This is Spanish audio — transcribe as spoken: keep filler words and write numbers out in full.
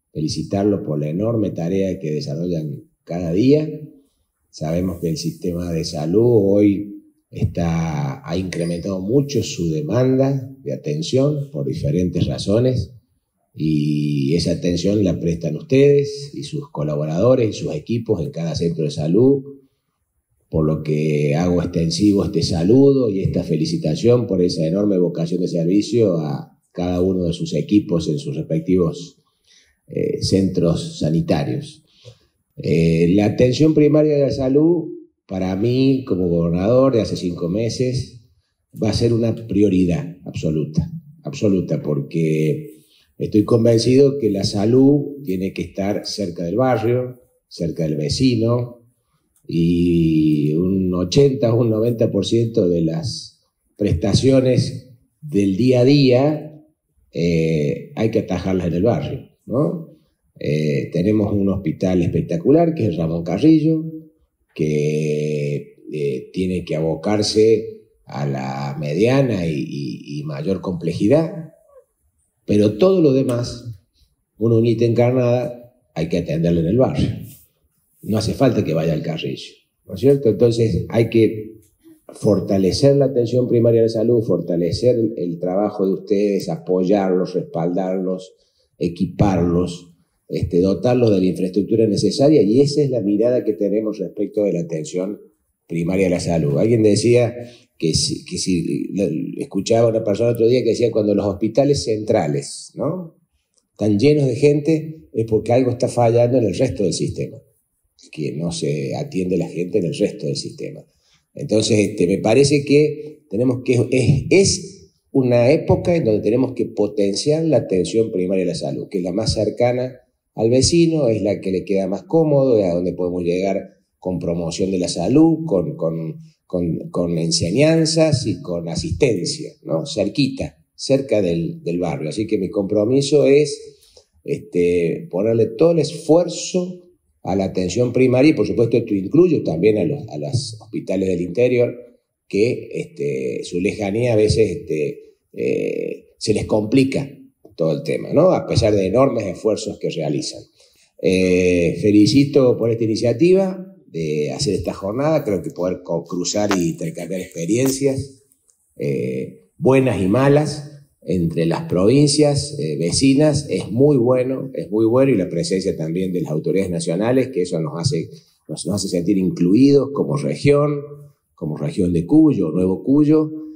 felicitarlos por la enorme tarea que desarrollan cada día. Sabemos que el sistema de salud hoy está, ha incrementado mucho su demanda de atención por diferentes razones, y esa atención la prestan ustedes y sus colaboradores y sus equipos en cada centro de salud, por lo que hago extensivo este saludo y esta felicitación por esa enorme vocación de servicio a cada uno de sus equipos en sus respectivos eh, centros sanitarios. Eh, la atención primaria de la salud, para mí, como gobernador de hace cinco meses, va a ser una prioridad absoluta, absoluta, porque estoy convencido que la salud tiene que estar cerca del barrio, cerca del vecino, y un ochenta o un noventa por ciento de las prestaciones del día a día eh, hay que atajarlas en el barrio, ¿no? Eh, tenemos un hospital espectacular que es Ramón Carrillo, que eh, tiene que abocarse a la mediana y, y, y mayor complejidad, pero todo lo demás, una unita encarnada, hay que atenderlo en el barrio. No hace falta que vaya al Carrillo, ¿no es cierto? Entonces hay que fortalecer la atención primaria de salud, fortalecer el, el trabajo de ustedes, apoyarlos, respaldarlos, equiparlos, este, dotarlos de la infraestructura necesaria, y esa es la mirada que tenemos respecto de la atención primaria de la salud. Alguien decía que si, que si escuchaba a una persona otro día que decía, cuando los hospitales centrales, ¿no?, están llenos de gente, es porque algo está fallando en el resto del sistema, que no se atiende la gente en el resto del sistema. Entonces, este, me parece que tenemos que es, es una época en donde tenemos que potenciar la atención primaria de la salud, que es la más cercana al vecino, es la que le queda más cómodo, es a donde podemos llegar con promoción de la salud, con, con, con, con enseñanzas y con asistencia, ¿no? Cerquita, cerca del, del barrio. Así que mi compromiso es este, ponerle todo el esfuerzo a la atención primaria, y por supuesto esto incluye también a los a los hospitales del interior, que este, su lejanía a veces este, eh, se les complica todo el tema, ¿no?, a pesar de enormes esfuerzos que realizan. Eh, felicito por esta iniciativa de hacer esta jornada. Creo que poder cruzar y intercambiar experiencias eh, buenas y malas entre las provincias eh, vecinas es muy bueno, es muy bueno, y la presencia también de las autoridades nacionales, que eso nos hace, nos, nos hace sentir incluidos como región, como región de Cuyo, Nuevo Cuyo,